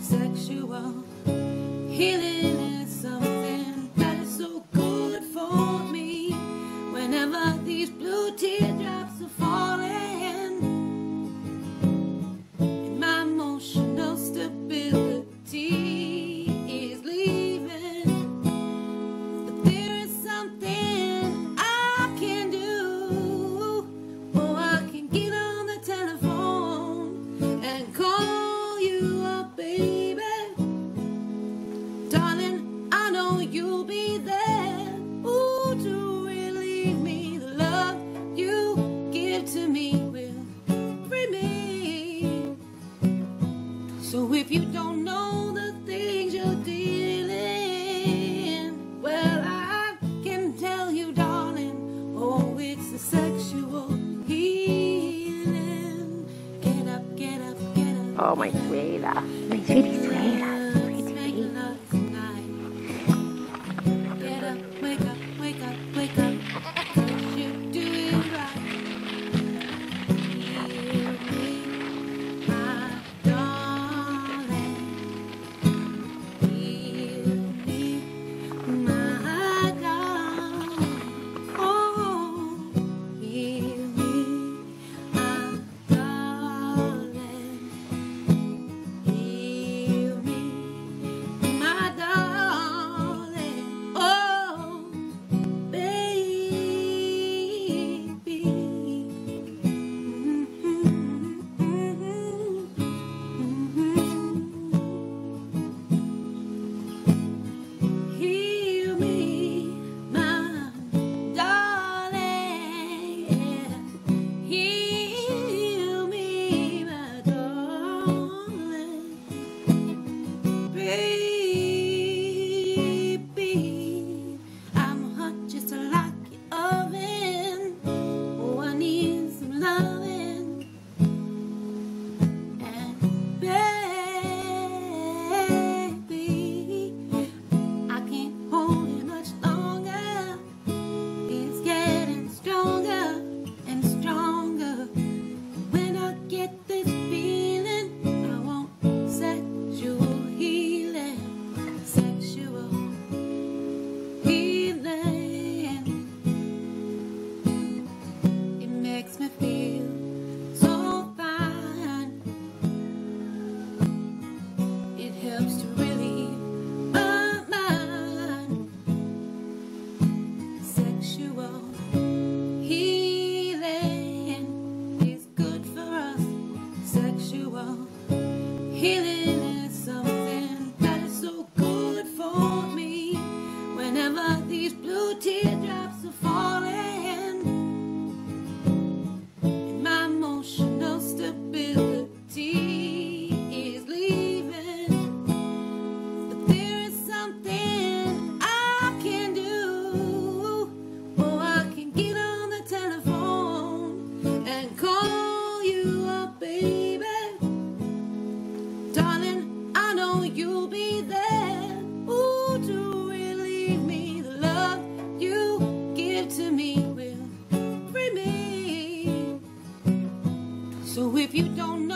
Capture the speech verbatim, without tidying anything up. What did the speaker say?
Sexual healing is something that is so good for me. Whenever these blue teardrops are falling, and my emotional stability is leaving, but there is something I can do. Oh, I can get on the telephone and call you up, baby. Darling, I know you'll be there. Ooh, to relieve me. The love you give to me will free me. So if you don't know the things you're dealing, well, I can tell you, darling, oh, it's a sexual healing. Get up, get up, get up. Oh, my suela. My sweetie suela. Get up, wake up, wake up, wake up. 'Cause you do it right. Hear me, my darling. Hear me, my darling. Oh, hear me, my darling. Hear me, my darling. Oh, baby. Hear me, my darling. Hear me, my darling. Baby, I'm hot just like your oven. Oh, I need some loving. And baby, I can't hold it much longer. It's getting stronger and stronger. When I get this feeling, I want sexual healing. Sexual healing. It makes me feel so fine. It helps to relieve my mind. Sexual healing is good for us. Sexual healing is something that is so good for me. Whenever these blue teardrops are falling, and my emotional stability is leaving, but there is something I can do. Oh, I can get on the telephone and call you up, baby. Darling, I know you'll be there. Ooh, to relieve me. The love you give to me will free me. So if you don't